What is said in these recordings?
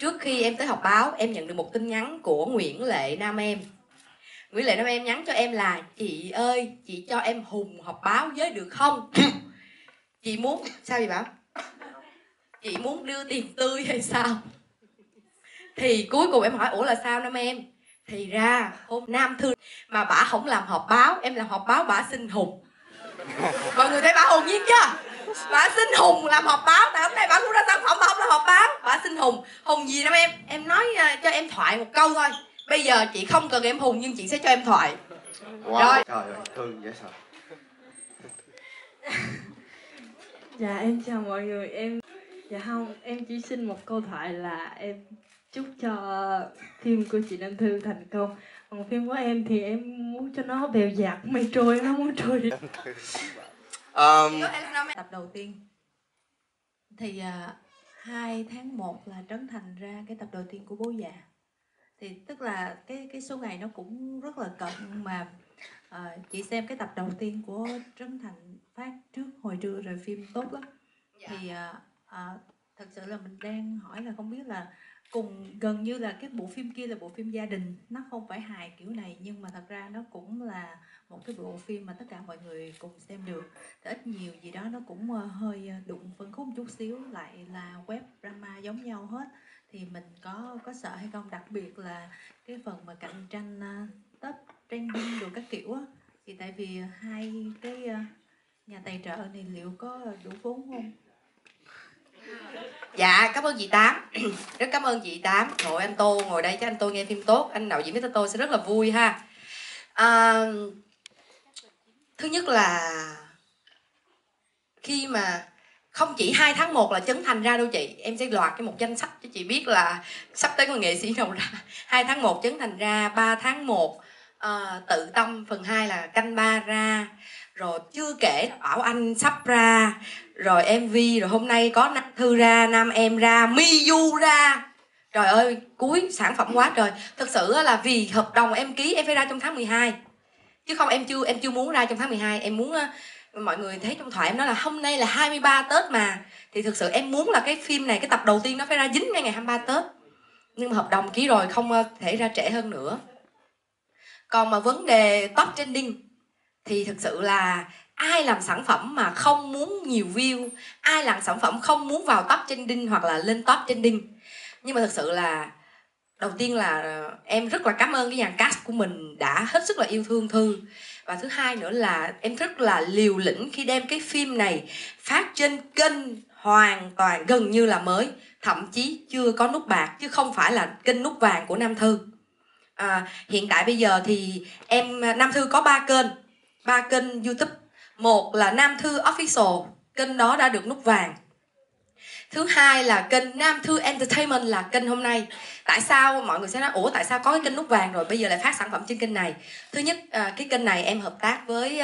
Trước khi em tới học báo, em nhận được một tin nhắn của Nguyễn Lệ Nam Em. Nguyễn Lệ Nam Em nhắn cho em là: chị ơi, chị cho em Hùng học báo với được không? Chị muốn... Sao vậy Bảo? Chị muốn đưa tiền tươi hay sao? Thì cuối cùng em hỏi ủa là sao Nam Em? Thì ra hôm Nam Thư mà bả không làm họp báo, em làm họp báo bả xin Hùng. Mọi người thấy bả hồn nhiên chưa? Bả xin Hùng làm họp báo. Tại hôm nay bả cũng ra sản phẩm mà không làm họp báo. Bả xin Hùng. Hùng gì Nam Em? Em nói cho em thoại một câu thôi. Bây giờ chị không cần em Hùng nhưng chị sẽ cho em thoại. Wow. Rồi. Trời ơi, thương dễ sợ. Dạ em chào mọi người. Dạ không, em chỉ xin một câu thoại là em chúc cho phim của chị Nam Thư thành công. Còn phim của em thì em muốn cho nó bèo dạt mây trôi, nó muốn trôi đi. Tập đầu tiên thì 2 tháng 1 là Trấn Thành ra cái tập đầu tiên của Bố Già. Thì tức là cái số ngày nó cũng rất là cận mà chị xem cái tập đầu tiên của Trấn Thành phát trước hồi trưa rồi phim tốt lắm. Thì thật sự là mình đang hỏi là không biết là cùng gần như là cái bộ phim kia là bộ phim gia đình, nó không phải hài kiểu này nhưng mà thật ra nó cũng là một cái bộ phim mà tất cả mọi người cùng xem được. Thì ít nhiều gì đó nó cũng hơi đụng phân khúc chút xíu, lại là web drama giống nhau hết. Thì mình có sợ hay không, đặc biệt là cái phần mà cạnh tranh top trending đồ các kiểu á, thì tại vì hai cái nhà tài trợ này liệu có đủ vốn không? Dạ, cảm ơn chị Tám. Rất cảm ơn chị Tám. Nội anh Tô ngồi đây, chắc anh Tô nghe phim tốt. Anh đạo diễn Mr. Tô sẽ rất là vui ha. Thứ nhất là khi mà không chỉ 2 tháng 1 là Trấn Thành ra đâu chị. Em sẽ loạt một danh sách cho chị biết là sắp tới có nghệ sĩ nào ra. 2 tháng 1 Trấn Thành ra, 3 tháng 1 Tự Tâm phần 2 là canh 3 ra. Rồi chưa kể Bảo Anh sắp ra. Rồi MV, rồi hôm nay có Nam Thư ra, Nam Em ra, Miu ra. Trời ơi, cuối sản phẩm quá trời. Thực sự là vì hợp đồng em ký em phải ra trong tháng 12. Chứ không em chưa muốn ra trong tháng 12. Em muốn mọi người thấy trong thoại em nói là hôm nay là 23 Tết mà. Thì thực sự em muốn là cái phim này, cái tập đầu tiên nó phải ra dính ngay ngày 23 Tết. Nhưng mà hợp đồng ký rồi, không thể ra trễ hơn nữa. Còn mà vấn đề top trending thì thực sự là ai làm sản phẩm mà không muốn nhiều view, ai làm sản phẩm không muốn vào top trending hoặc là lên top trending. Nhưng mà thực sự là đầu tiên là em rất là cảm ơn cái dàn cast của mình đã hết sức là yêu thương Thư. Và thứ hai nữa là em rất là liều lĩnh khi đem cái phim này phát trên kênh hoàn toàn gần như là mới, thậm chí chưa có nút bạc chứ không phải là kênh nút vàng của Nam Thư. Hiện tại bây giờ thì Nam Thư có 3 kênh YouTube. Một là Nam Thư Official, kênh đó đã được nút vàng. Thứ hai là kênh Nam Thư Entertainment là kênh hôm nay. Tại sao mọi người sẽ nói ủa tại sao có cái kênh nút vàng rồi bây giờ lại phát sản phẩm trên kênh này? Thứ nhất, cái kênh này em hợp tác với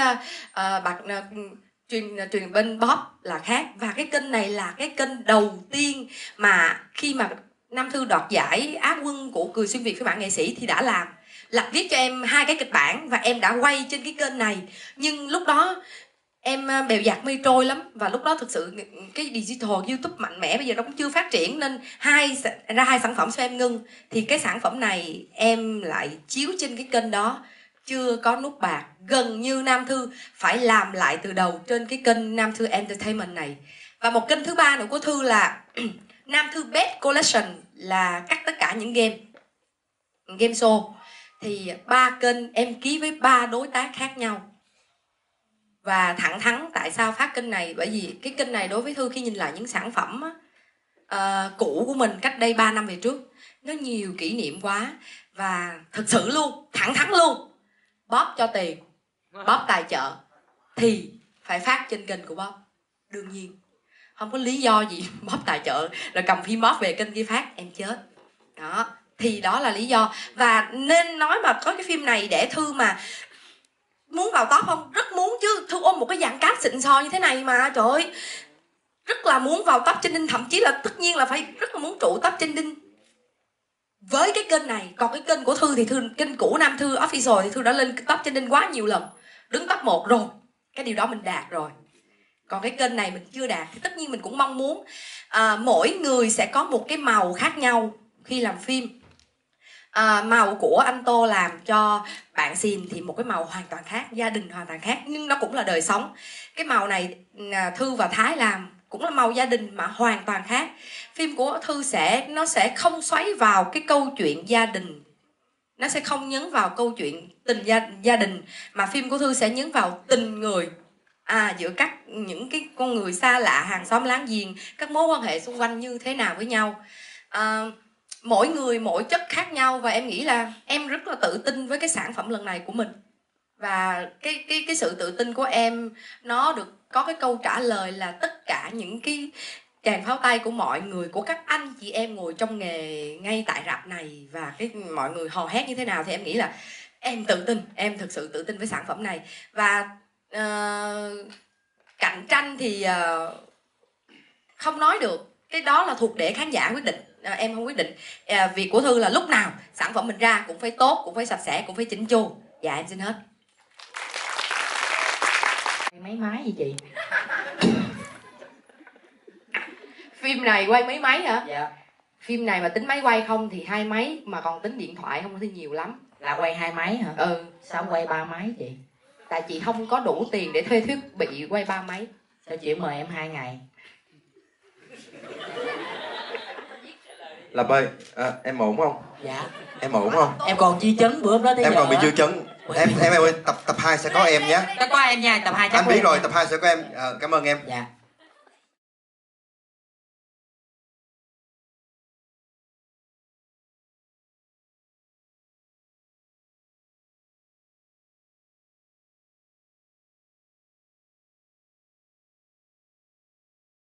truyền bên Bob là khác. Và cái kênh này là cái kênh đầu tiên mà khi mà Nam Thư đoạt giải Á quân của Cười Xuyên Việt phiên bản nghệ sĩ thì đã làm. Là viết cho em 2 cái kịch bản và em đã quay trên cái kênh này. Nhưng lúc đó em bèo dạt mây trôi lắm. Và lúc đó thực sự cái digital YouTube mạnh mẽ bây giờ nó cũng chưa phát triển. Nên ra hai sản phẩm sao em ngưng. Thì cái sản phẩm này em lại chiếu trên cái kênh đó, chưa có nút bạc. Gần như Nam Thư phải làm lại từ đầu trên cái kênh Nam Thư Entertainment này. Và một kênh thứ ba nữa của Thư là Nam Thư Best Collection, là cắt tất cả những game show. Thì 3 kênh em ký với 3 đối tác khác nhau. Và thẳng thắn tại sao phát kênh này? Bởi vì cái kênh này đối với Thư khi nhìn lại những sản phẩm cũ của mình cách đây 3 năm về trước, nó nhiều kỷ niệm quá. Và thực sự luôn, thẳng thắn luôn, Bob cho tiền, Bob tài trợ thì phải phát trên kênh của Bob. Đương nhiên không có lý do gì Bob tài trợ rồi cầm phim Bob về kênh kia phát, em chết. Đó, thì đó là lý do. Và nên nói mà có cái phim này để Thư mà muốn vào top không? Rất muốn chứ. Thư ôm một cái dàn cast xịn sò như thế này mà, trời ơi, rất là muốn vào top trending. Thậm chí là tất nhiên là phải rất là muốn trụ top trending với cái kênh này. Còn cái kênh của Thư thì kênh cũ Nam Thư Official thì Thư đã lên top trending quá nhiều lần, đứng top 1 rồi. Cái điều đó mình đạt rồi. Còn cái kênh này mình chưa đạt. Thì tất nhiên mình cũng mong muốn mỗi người sẽ có một cái màu khác nhau khi làm phim. Màu của anh Tô làm cho Bạn Xìm thì một cái màu hoàn toàn khác, gia đình hoàn toàn khác, nhưng nó cũng là đời sống. Cái màu này Thư và Thái làm cũng là màu gia đình mà hoàn toàn khác. Phim của Thư nó sẽ không xoáy vào cái câu chuyện gia đình, nó sẽ không nhấn vào câu chuyện tình gia đình, mà phim của Thư sẽ nhấn vào tình người, giữa những cái con người xa lạ, hàng xóm láng giềng, các mối quan hệ xung quanh như thế nào với nhau. Mỗi người mỗi chất khác nhau, và em nghĩ là em rất là tự tin với cái sản phẩm lần này của mình. Và cái sự tự tin của em nó được có cái câu trả lời là tất cả những cái tràng pháo tay của mọi người, của các anh chị em ngồi trong nghề ngay tại rạp này, và mọi người hò hét như thế nào, thì em nghĩ là em tự tin, em thực sự tự tin với sản phẩm này. Và cạnh tranh thì không nói được, cái đó là thuộc để khán giả quyết định, em không quyết định. Việc của Thư là lúc nào sản phẩm mình ra cũng phải tốt, cũng phải sạch sẽ, cũng phải chỉnh chu. Dạ em xin hết. Mấy máy gì chị? Phim này quay mấy máy hả? Dạ. Phim này mà tính máy quay không thì 2 máy, mà còn tính điện thoại không thì nhiều lắm. Là quay 2 máy hả? Ừ. Sao không quay 3 máy chị? Tại chị không có đủ tiền để thuê thiết bị quay 3 máy. Sao chị mời em 2 ngày? Lập ơi, em ổn không? Dạ. Em ổn không? Em còn chi chấn bữa hôm đó tới Em giờ còn bị á. dư chấn. Em ơi, tập 2 sẽ có em nhé. Tập 2 em nha, tập 2 chắc Anh biết rồi, tập 2 sẽ có em. Cảm ơn em. Dạ.